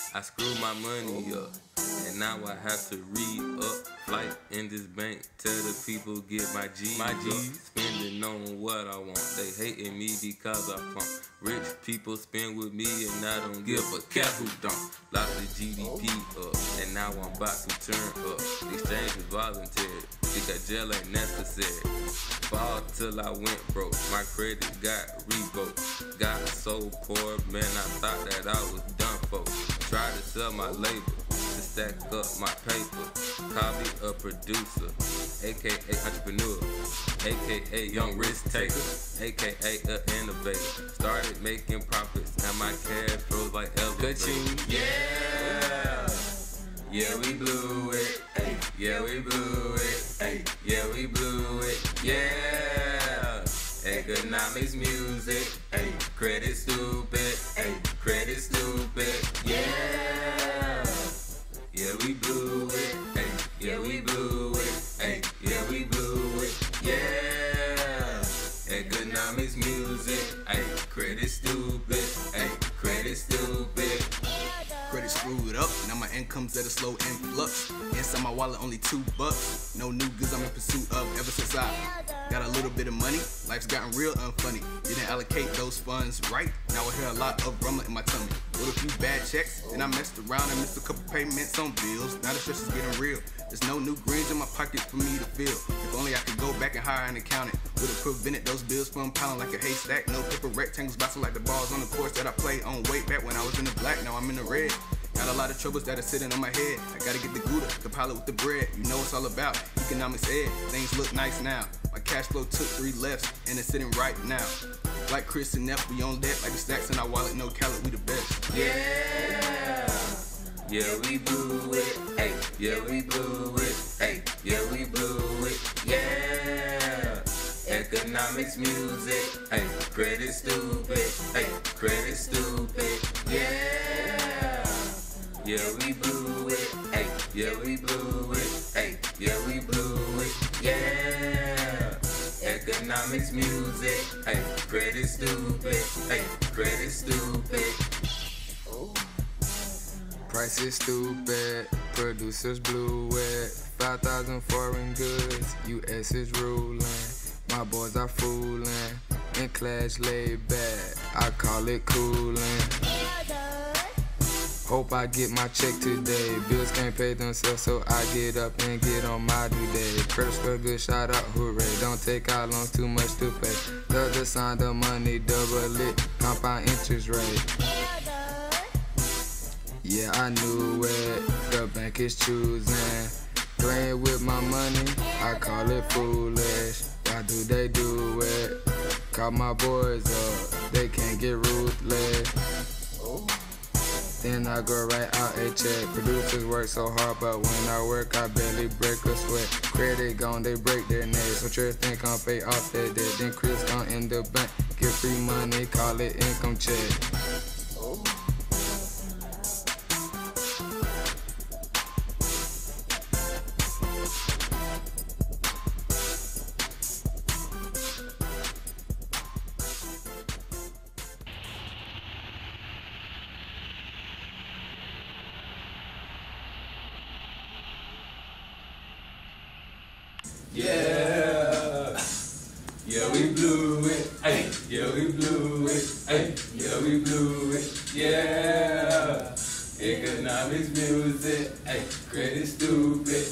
I screwed my money up, and now I have to re-up. Flight in this bank, tell the people get my G's up. Spending on what I want, they hating me because I flunk. Rich people spend with me and I don't give a cat who don't. Lock the GDP up, and now I'm about to turn up. Exchange is voluntary, because jail ain't necessary. Fall till I went broke, my credit got revoked. Got so poor, man, I thought that I was done for. Tried to sell my labor, to stack up my paper. Call me a producer, aka entrepreneur, aka young risk taker, aka an innovator. Started making profits, and my cash flows like elevators. Yeah, yeah, we blew it. Ay, yeah, we blew it. Ay, yeah, we blew it. Yeah, economics, music. Ay, credit stupid. Ay, credit stupid. Yeah, yeah, we blew it. Ay, yeah, we blew it. Ay, yeah, we blew it. Yeah, economics, music. Ay, credit stupid. Ay, credit stupid. Credit screwed up, now my income's at a slow influx. Inside my wallet only $2. No new goods I'm in pursuit of ever since I got a little bit of money. Life's gotten real unfunny. Didn't allocate those funds right. Now I hear a lot of rumbling in my tummy. Wrote a few bad checks, then I messed around and missed a couple payments on bills. Now the stress is getting real. There's no new greens in my pocket for me to fill. If only I could go back and hire an accountant. Would've prevented those bills from piling like a haystack. No paper rectangles bouncing like the balls on the course that I played on way back when I was in the black. Now I'm in the red. Got a lot of troubles that are sitting on my head. I gotta get the Gouda, compile it with the bread. You know it's all about economics ed. Things look nice now. My cash flow took 3 lefts and it's sitting right now. Like Chris and Neff, we on deck like the stacks in our wallet. No calorie, we the best. Yeah, yeah, we blew it. Ay, yeah, we blew it. Ay, yeah, we blew it. Yeah, economics, music. Ay, credit stupid. Ay, credit stupid. Yeah, yeah, we blew it. Ay, yeah, we blew it. Ay, yeah, we blew it. Yeah, economics, music. Ay, credit stupid. Ay, credit stupid. Price is stupid, producers blew it. 5,000 foreign goods, US is ruling. My boys are fooling, in class laid back, I call it cooling. Hope I get my check today. Bills can't pay themselves, so I get up and get on my due day. Credit score good, shout out, hooray. Don't take out loans, too much to pay. The other sign, the money, double it, compound interest rate. Yeah, I knew it, the bank is choosing. Playing with my money, I call it foolish. Why do they do it? Call my boys up, they can't get ruthless. Then I go right out a check. Producers work so hard, but when I work, I barely break a sweat. Credit gone, they break their necks. So Treston can't pay off that debt. Then Chris gone in the bank, get free money, call it income check. Yeah, yeah, we blew it. Ay, yeah, we blew it. Ay, yeah, we blew it. Yeah, economics, music. Ay, credit stupid.